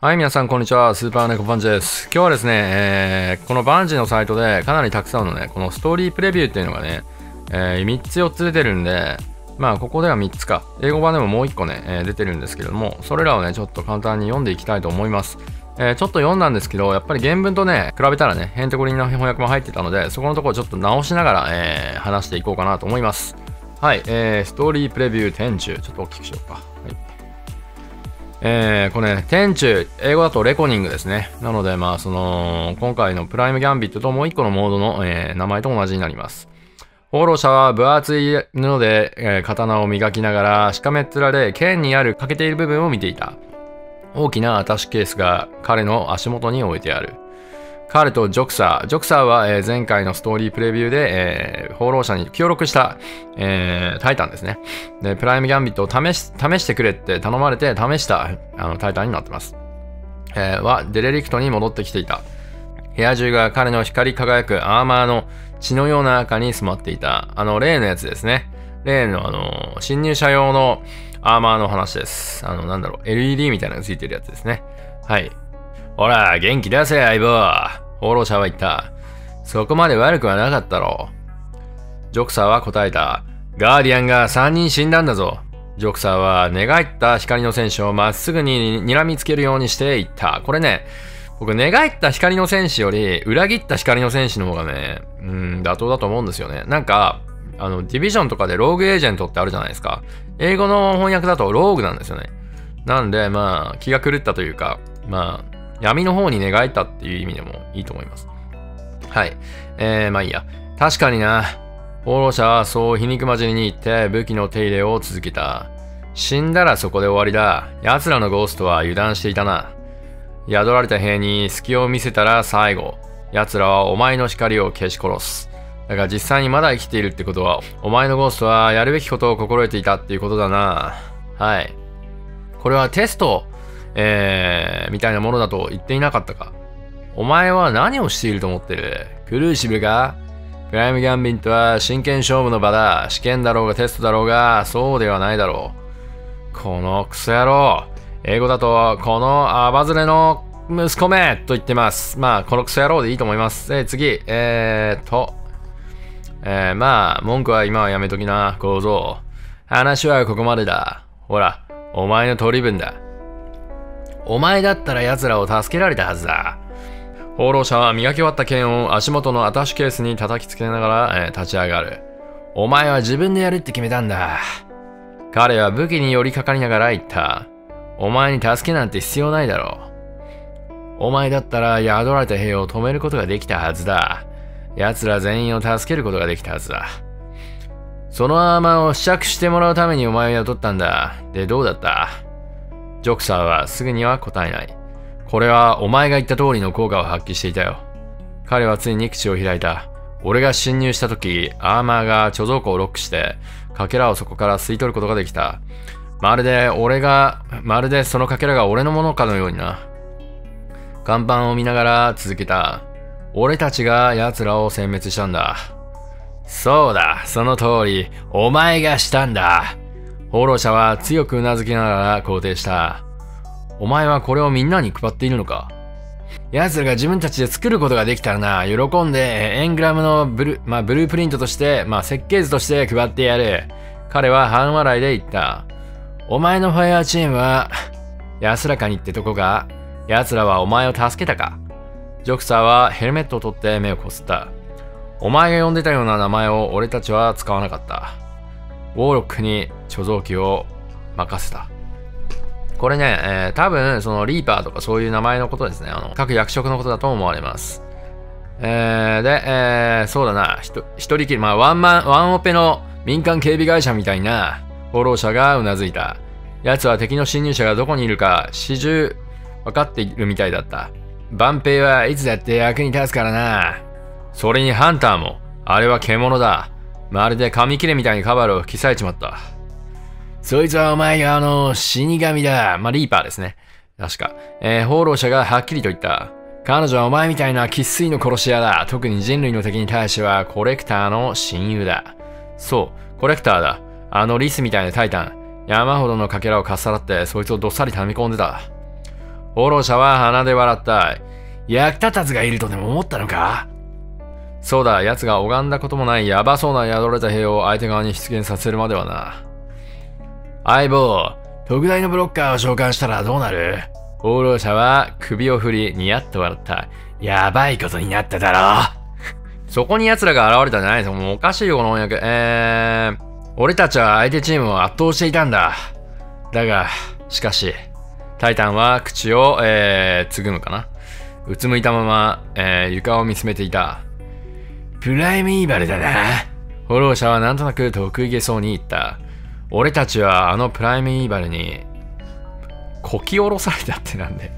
はい、皆さん、こんにちは。スーパーネコパンチです。今日はですね、このバンジーのサイトでかなりたくさんのね、このストーリープレビューっていうのがね、3つ4つ出てるんで、まあ、ここでは3つか。英語版でももう1個ね、出てるんですけれども、それらをね、ちょっと簡単に読んでいきたいと思います。ちょっと読んだんですけど、やっぱり原文とね、比べたらね、ヘンテコリンの翻訳も入ってたので、そこのところちょっと直しながら、話していこうかなと思います。はい、ストーリープレビュー天中、ちょっと大きくしようか。はい。これね、天中、英語だとレコニングですね。なので、まあ、今回のプライムギャンビットともう一個のモードの、名前と同じになります。放浪者は分厚い布で、刀を磨きながら、しかめっ面で剣にある欠けている部分を見ていた。大きなアタッシュケースが彼の足元に置いてある。彼とジョクサーは、前回のストーリープレビューで、放浪者に協力した、タイタンですね。で、プライムギャンビットを試してくれって頼まれて試したタイタンになってます。はデレリクトに戻ってきていた。部屋中が彼の光り輝くアーマーの血のような赤に染まっていた。例のやつですね。例の侵入者用のアーマーの話です。LED みたいなのがついてるやつですね。はい。ほら、元気出せ、相棒。放浪者は言った。そこまで悪くはなかったろう。ジョクサーは答えた。ガーディアンが3人死んだんだぞ。ジョクサーは寝返った光の戦士をまっすぐに睨みつけるようにして言った。これね、僕、寝返った光の戦士より裏切った光の戦士の方がね、妥当だと思うんですよね。なんか、ディビジョンとかでローグエージェントってあるじゃないですか。英語の翻訳だとローグなんですよね。なんで、まあ、気が狂ったというか、まあ、闇の方に寝返ったっていう意味でもいいと思います。はい。まあいいや。確かにな。放浪者はそう皮肉交じりに言って武器の手入れを続けた。死んだらそこで終わりだ。奴らのゴーストは油断していたな。宿られた兵に隙を見せたら最後。奴らはお前の光を消し殺す。だから実際にまだ生きているってことは、お前のゴーストはやるべきことを心得ていたっていうことだな。はい。これはテスト。みたいなものだと言っていなかったか。お前は何をしていると思ってる？クルーシブルか？プライムギャンビットは真剣勝負の場だ。試験だろうがテストだろうが、そうではないだろう。このクソ野郎。英語だと、このアバズレの息子めと言ってます。まあ、このクソ野郎でいいと思います。次、まあ、文句は今はやめときな、小僧。話はここまでだ。ほら、お前の取り分だ。お前だったら奴らを助けられたはずだ。放浪者は磨き終わった剣を足元のアタッシュケースに叩きつけながら、立ち上がる。お前は自分でやるって決めたんだ。彼は武器に寄りかかりながら言った。お前に助けなんて必要ないだろう。お前だったら宿られた兵を止めることができたはずだ。奴ら全員を助けることができたはずだ。そのアーマーを試着してもらうためにお前を雇ったんだ。で、どうだった？ジョクサーはすぐには答えない。これはお前が言った通りの効果を発揮していたよ。彼はついに口を開いた。俺が侵入した時、アーマーが貯蔵庫をロックして、かけらをそこから吸い取ることができた。まるでそのかけらが俺のものかのようにな。看板を見ながら続けた。俺たちが奴らを殲滅したんだ。そうだ、その通り、お前がしたんだ。放浪者は強くうなずきながら肯定した。お前はこれをみんなに配っているのか？奴らが自分たちで作ることができたらな、喜んでエングラムのブループリントとして、設計図として配ってやる。彼は半笑いで言った。お前のファイアーチームは、安らかにってとこか？奴らはお前を助けたか？ジョクサーはヘルメットを取って目をこすった。お前が呼んでたような名前を俺たちは使わなかった。ウォーロックに貯蔵機を任せた。これね、多分そのリーパーとかそういう名前のことですね。各役職のことだと思われます。そうだな。一人きり、ワンオペの民間警備会社みたいな放浪者がうなずいた。奴は敵の侵入者がどこにいるか始終分かっているみたいだった。万兵はいつだって役に立つからな。それにハンターも、あれは獣だ。まるで紙切れみたいにカバルを吹き裂いちまった。そいつはお前が死神だ。リーパーですね。確か。放浪者がはっきりと言った。彼女はお前みたいな生粋の殺し屋だ。特に人類の敵に対してはコレクターの親友だ。そう、コレクターだ。リスみたいなタイタン。山ほどのかけらをかっさらって、そいつをどっさり溜め込んでた。 放浪者は鼻で笑った。役立たずがいるとでも思ったのか？そうだ、奴が拝んだこともないヤバそうな宿られた兵を相手側に出現させるまではな。相棒、特大のブロッカーを召喚したらどうなる？放浪者は首を振り、ニヤッと笑った。やばいことになっただろう。そこに奴らが現れたんじゃないですよ。もうおかしいよ、この翻訳。俺たちは相手チームを圧倒していたんだ。だが、しかし、タイタンは口を、つぐむかな。うつむいたまま、床を見つめていた。プライムイーバルだな。放浪者はなんとなく得意げそうに言った。俺たちはあのプライムイーバルに、こき下ろされたってなんで。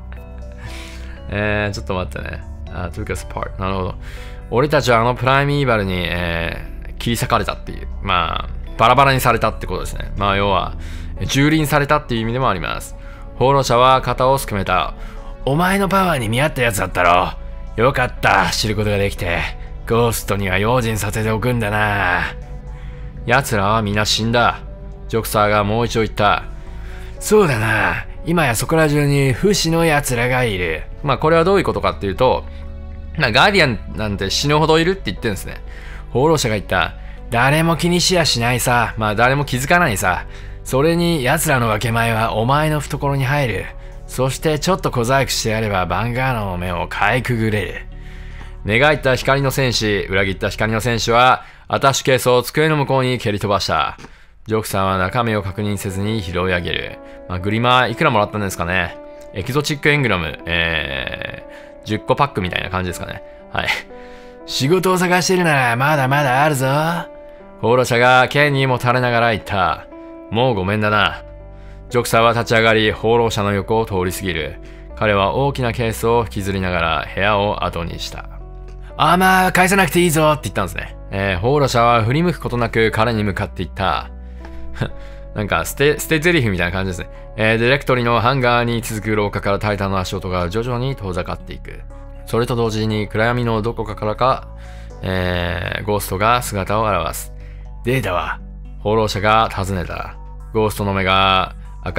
ちょっと待ってね。took us apart。なるほど。俺たちはあのプライムイーバルに、切り裂かれたっていう。まあ、バラバラにされたってことですね。まあ、要は、蹂躙されたっていう意味でもあります。放浪者は肩をすくめた。お前のパワーに見合ったやつだったろ。よかった、知ることができて。ゴーストには用心させておくんだな。奴らは皆死んだ。ジョクサーがもう一度言った。そうだな。今やそこら中に不死の奴らがいる。まあこれはどういうことかっていうと、ガーディアンなんて死ぬほどいるって言ってるんですね。放浪者が言った。誰も気にしやしないさ。まあ誰も気づかないさ。それに奴らの分け前はお前の懐に入る。そしてちょっと小細工してやればバンガードの目をかいくぐれる。寝返った光の戦士、裏切った光の戦士は、アタッシュケースを机の向こうに蹴り飛ばした。ジョークさんは中身を確認せずに拾い上げる。まあ、グリマーいくらもらったんですかね。エキゾチックエングラム、10個パックみたいな感じですかね。はい。仕事を探してるならまだまだあるぞ。放浪者が剣にも垂れながら言った。もうごめんだな。ジョクサーは立ち上がり、放浪者の横を通り過ぎる。彼は大きなケースを引きずりながら部屋を後にした。まあ、返さなくていいぞって言ったんですね。放浪者は振り向くことなく彼に向かっていった。なんか捨て台詞みたいな感じですね。ディレクトリのハンガーに続く廊下からタイタンの足音が徐々に遠ざかっていく。それと同時に暗闇のどこかからか、ゴーストが姿を現す。データは放浪者が尋ねた。ゴーストの目が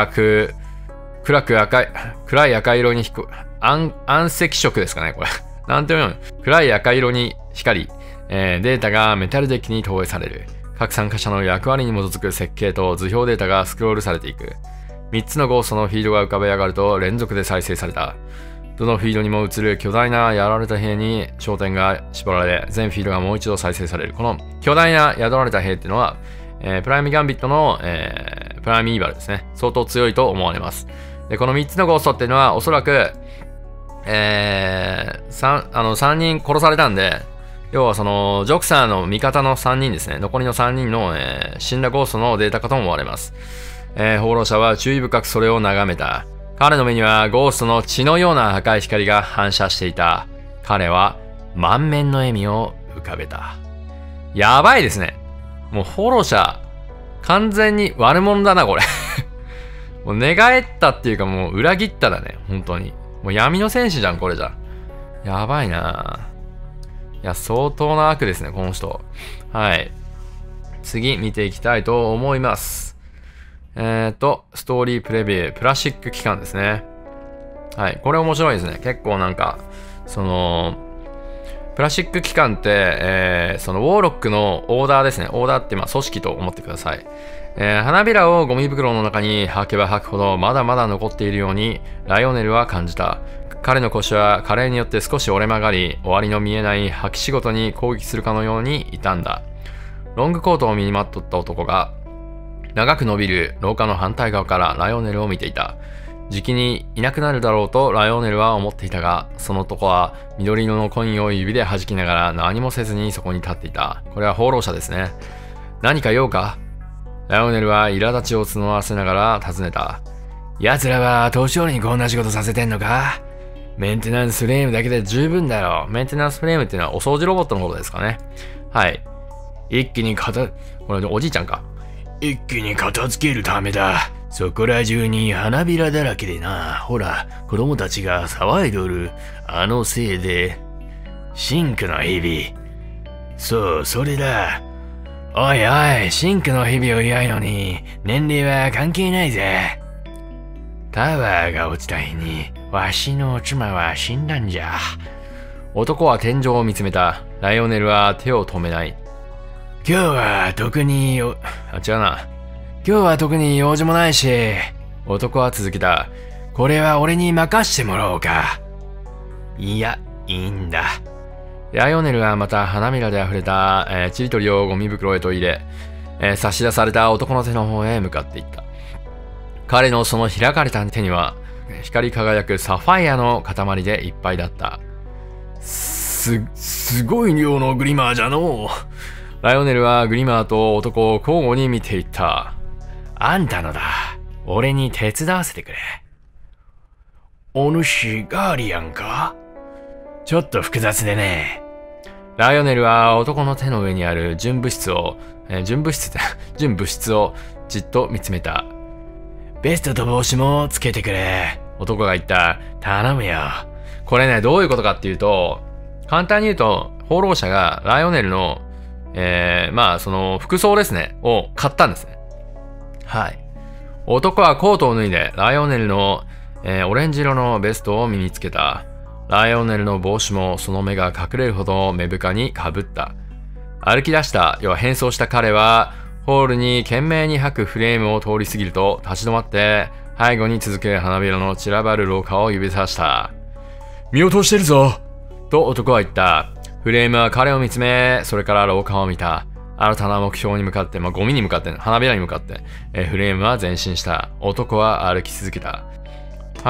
暗い赤色に暗赤色ですかね、これ。なんて読むの？暗い赤色に光り、データがメタルデッキに投影される。各参加者の役割に基づく設計と図表データがスクロールされていく。3つのゴーストのフィードが浮かべ上がると連続で再生された。どのフィードにも映る巨大なやられた兵に焦点が絞られ、全フィードがもう一度再生される。この巨大な宿られた兵っていうのは、プライムギャンビットの、プライムイーバルですね。相当強いと思われます。で、この3つのゴーストっていうのはおそらく、3人殺されたんで、要はその、ジョクサーの味方の3人ですね。残りの3人の、死んだゴーストのデータかと思われます。放浪者は注意深くそれを眺めた。彼の目にはゴーストの血のような赤い光が反射していた。彼は満面の笑みを浮かべた。やばいですね。もう放浪者、完全に悪者だな、これ。もう寝返ったっていうかもう裏切っただね、本当に。もう闇の戦士じゃん、これじゃ。やばいないや、相当な悪ですね、この人。はい。次、見ていきたいと思います。ストーリープレビュー、プラスチック機関ですね。はい。これ面白いですね。結構なんか、その、プラスチック機関って、その、ウォーロックのオーダーですね。オーダーって、まあ、組織と思ってください。花びらをゴミ袋の中に吐けば吐くほどまだまだ残っているようにライオネルは感じた。彼の腰は加齢によって少し折れ曲がり、終わりの見えない吐き仕事に攻撃するかのように傷んだ。ロングコートを身にまとった男が長く伸びる廊下の反対側からライオネルを見ていた。じきにいなくなるだろうとライオネルは思っていたが、その男は緑色のコインを指で弾きながら何もせずにそこに立っていた。これは放浪者ですね。何か用か？ライオネルは苛立ちを募らせながら尋ねた。奴らは年寄りにこんな仕事させてんのか？メンテナンスフレームだけで十分だろう。メンテナンスフレームっていうのはお掃除ロボットのことですかね。はい。これおじいちゃんか。一気に片付けるためだ。そこら中に花びらだらけでな。ほら、子供たちが騒いどる。あのせいで。シンクの蛇。そう、それだ。おいおい、シンクの蛇を祝いのに、年齢は関係ないぜ。 タワーが落ちた日に、わしの妻は死んだんじゃ。男は天井を見つめた。ライオネルは手を止めない。今日は特に違うな。今日は特に用事もないし、男は続けた。これは俺に任してもらおうか。いや、いいんだ。ライオネルはまた花びらで溢れた、ちりとりをゴミ袋へと入れ、差し出された男の手の方へ向かっていった。彼のその開かれた手には、光り輝くサファイアの塊でいっぱいだった。すごい量のグリマーじゃのう。ライオネルはグリマーと男を交互に見ていった。あんたのだ。俺に手伝わせてくれ。お主ガーリアンか？ちょっと複雑でね。ライオネルは男の手の上にある純物質をじっと見つめた。ベストと帽子もつけてくれ。男が言った。頼むよ。これね、どういうことかっていうと、簡単に言うと、放浪者がライオネルの、その服装ですね、を買ったんですね。はい。男はコートを脱いで、ライオネルの、オレンジ色のベストを身につけた。ライオネルの帽子もその目が隠れるほど目深にかぶった。歩き出した、要は変装した彼は、ホールに懸命に吐くフレームを通り過ぎると立ち止まって背後に続く花びらの散らばる廊下を指さした。見落としてるぞと男は言った。フレームは彼を見つめ、それから廊下を見た。新たな目標に向かって、ゴミに向かって、花びらに向かって、フレームは前進した。男は歩き続けた。はい、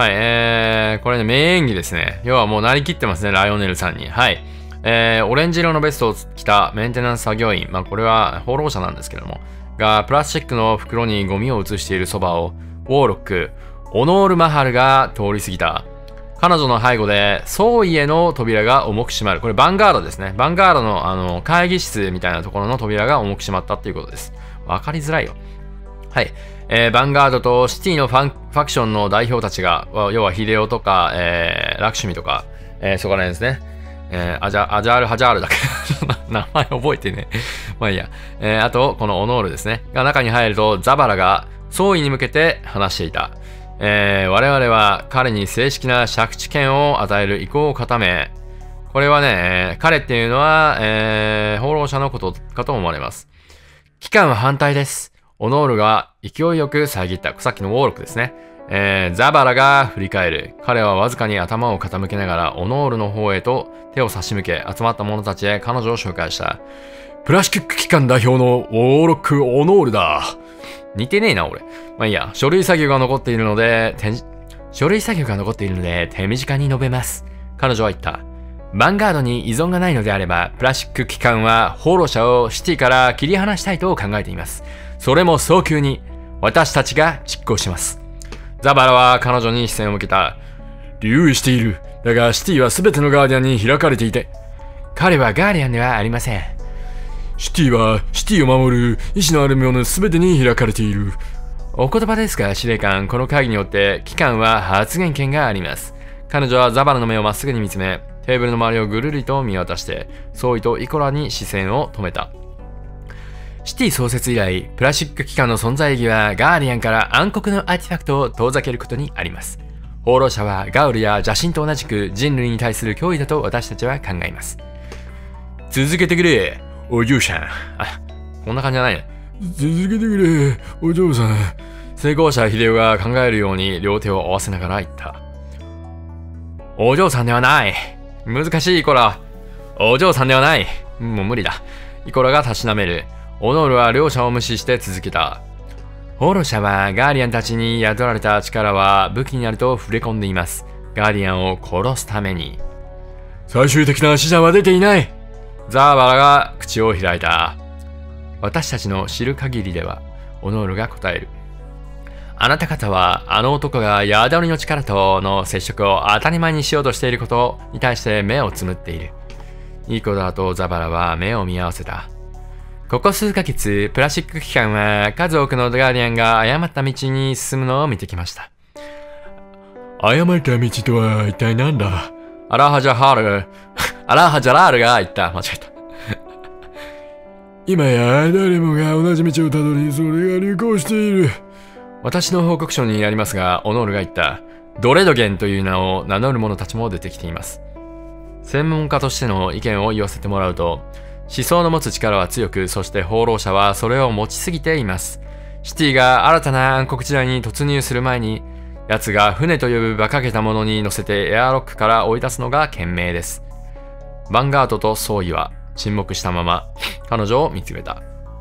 これね、名演技ですね。要はもうなりきってますね、ライオネルさんに。はい。オレンジ色のベストを着たメンテナンス作業員、これは放浪者なんですけども、がプラスチックの袋にゴミを移しているそばを、ウォーロック、オノール・マハルが通り過ぎた。彼女の背後で、総意への扉が重く閉まる。これバンガードですね。バンガードの会議室みたいなところの扉が重く閉まったっていうことです。わかりづらいよ。はい。バンガードとシティのファクションの代表たちが、要はヒデオとか、ラクシュミとか、そこら辺ですね。アジャール・ハジャールだっけ名前覚えてね。まあいいや。あと、このオノールですね。が中に入ると、ザバラが総意に向けて話していた。我々は彼に正式な借地権を与える意向を固め、これはね、彼っていうのは、放浪者のことかと思われます。期間は反対です。オノールが勢いよく遮った。さっきのウォーロックですね。ザバラが振り返る。彼はわずかに頭を傾けながらオノールの方へと手を差し向け、集まった者たちへ彼女を紹介した。プラスチック機関代表のウォーロック・オノールだ。似てねえな、俺。まあいいや、書類作業が残っているので手短に述べます。彼女は言った。バンガードに依存がないのであれば、プラスチック機関は放浪者をシティから切り離したいと考えています。それも早急に私たちが実行します。ザバラは彼女に視線を向けた。留意している。だがシティは全てのガーディアンに開かれていて。彼はガーディアンではありません。シティはシティを守る意志のある者全てに開かれている。お言葉ですが、司令官、この会議によって機関は発言権があります。彼女はザバラの目をまっすぐに見つめ、テーブルの周りをぐるりと見渡して、総意とイコラに視線を止めた。シティ創設以来、プラスチック機関の存在意義はガーディアンから暗黒のアーティファクトを遠ざけることにあります。放浪者はガウルや邪神と同じく人類に対する脅威だと私たちは考えます。続けてくれ、お嬢さん。あ、こんな感じじゃないね。続けてくれ、お嬢さん。成功者ヒデオが考えるように両手を合わせながら言った。お嬢さんではない。難しいイコラ。お嬢さんではない。もう無理だ。イコラがたしなめる。オノールは両者を無視して続けた。放浪者はガーディアンたちに宿られた力は武器になると触れ込んでいます。ガーディアンを殺すために。最終的な死者は出ていない。ザーバラが口を開いた。私たちの知る限りでは、オノールが答える。あなた方はあの男がヤドリの力との接触を当たり前にしようとしていることに対して目をつむっている。イコダとザバラは目を見合わせた。ここ数ヶ月、プラスチック機関は数多くのガーディアンが誤った道に進むのを見てきました。誤った道とは一体何だ？アラハジャラールが言った。間違えた。今や誰もが同じ道をたどり、それが流行している。 私の報告書にありますが、オノールが言った、ドレドゲンという名を名乗る者たちも出てきています。専門家としての意見を言わせてもらうと、思想の持つ力は強く、そして放浪者はそれを持ちすぎています。シティが新たな暗黒時代に突入する前に、奴が船と呼ぶ馬鹿げたものに乗せてエアロックから追い出すのが賢明です。ヴァンガードとソーイは沈黙したまま彼女を見つめた。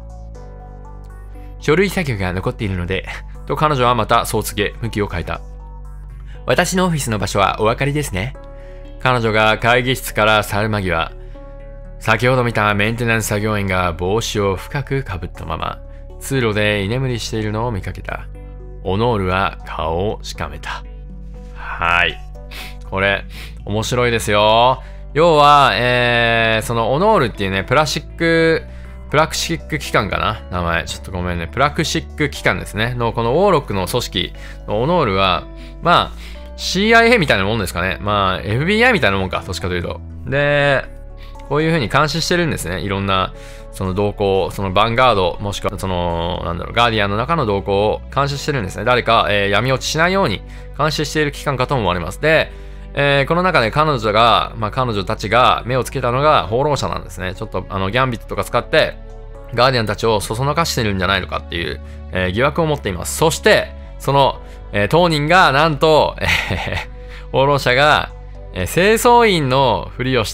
書類作業が残っているので、と彼女はまたそう告げ、向きを変えた。私のオフィスの場所はお分かりですね。彼女が会議室から去る間際、先ほど見たメンテナンス作業員が帽子を深くかぶったまま、通路で居眠りしているのを見かけた。オノールは顔をしかめた。はい。これ、面白いですよ。要は、そのオノールっていうね、プラクシック機関かな名前。ちょっとごめんね。プラクシック機関ですね。の、このウォーロックの組織のオノールは、まあ、CIA みたいなもんですかね。まあ、FBI みたいなもんか。どっちかというと。で、こういう風に監視してるんですね。いろんな、その動向、そのヴァンガード、もしくはその、ガーディアンの中の動向を監視してるんですね。誰か、闇落ちしないように監視している機関かと思われます。で、この中で彼女たちが目をつけたのが放浪者なんですね。ちょっとギャンビットとか使って、ガーディアンたちをそそのかしてるんじゃないのかっていう、疑惑を持っています。そして、その、当人がなんと、放浪者が、清掃員のふりをして、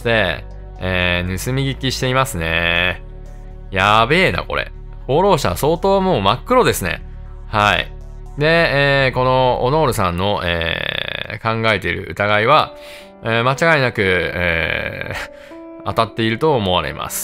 盗み聞きしていますね。やべえな、これ。放浪者相当もう真っ黒ですね。はい。で、このオノールさんの、考えている疑いは、間違いなく、当たっていると思われます。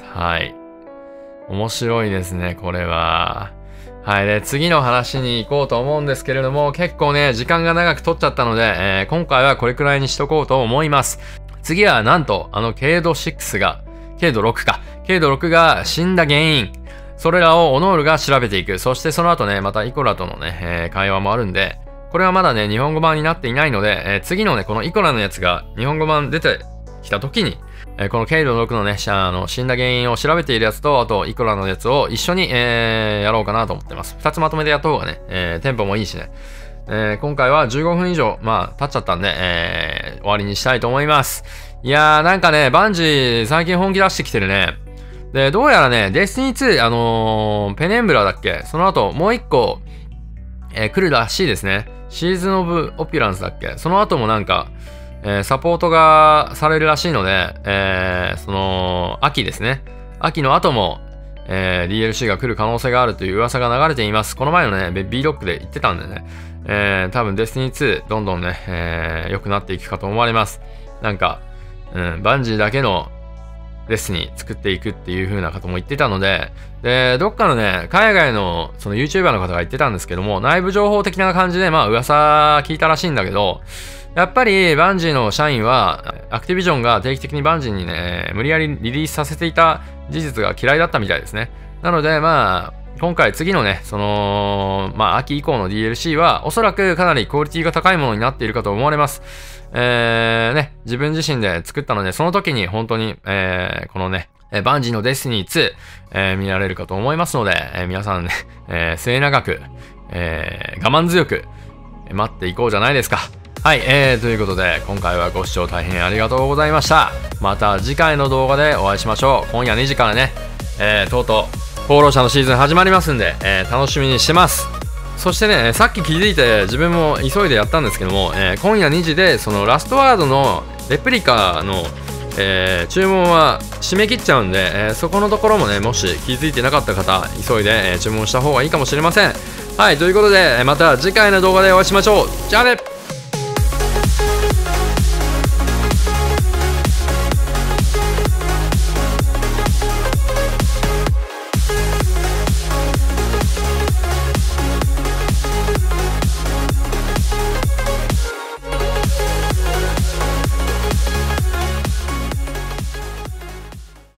はい。面白いですね、これは。はい。で、次の話に行こうと思うんですけれども、結構ね、時間が長く取っちゃったので、今回はこれくらいにしとこうと思います。次はなんと、軽度6が、軽度6か。軽度6が死んだ原因。それらをオノールが調べていく。そしてその後ね、またイコラとのね、会話もあるんで、これはまだね、日本語版になっていないので、次のね、このイコラのやつが日本語版出てきた時に、この軽度6のね、死んだ原因を調べているやつと、あとイコラのやつを一緒に、やろうかなと思ってます。2つまとめてやった方がね、テンポもいいしね。今回は15分以上、経っちゃったんで、終わりにしたいと思います。いやー、なんかね、バンジー最近本気出してきてるね。で、どうやらね、デスティニー2、ペネンブラだっけその後、もう一個、来るらしいですね。シーズンオブオピュランスだっけその後もなんか、サポートがされるらしいので、その、秋ですね。秋の後も、DLC が来る可能性があるという噂が流れています。この前のね、B ロックで言ってたんでね、多分デスティニー2、どんどんね、良くなっていくかと思われます。なんか、バンジーだけのデスティニー作っていくっていう風な方も言ってたので、で、どっかのね、海外のその YouTuber の方が言ってたんですけども、内部情報的な感じで、噂聞いたらしいんだけど、やっぱりバンジーの社員は、アクティビジョンが定期的にバンジーにね、無理やりリリースさせていた事実が嫌いだったみたいですね。なので、今回次のね、その、秋以降の DLC は、おそらくかなりクオリティが高いものになっているかと思われます。自分自身で作ったので、その時に本当に、このね、バンジーのデスティニー2、見られるかと思いますので、皆さんね、末永く、我慢強く、待っていこうじゃないですか。はい、ということで、今回はご視聴大変ありがとうございました。また次回の動画でお会いしましょう。今夜2時からね、とうとう、放浪者のシーズン始まりますんで、楽しみにしてます。そしてね、さっき気づいて自分も急いでやったんですけども、今夜2時でそのラストワードのレプリカの、注文は締め切っちゃうんで、そこのところもね、もし気づいてなかった方、急いで、注文した方がいいかもしれません。はい、ということで、また次回の動画でお会いしましょう。じゃあね。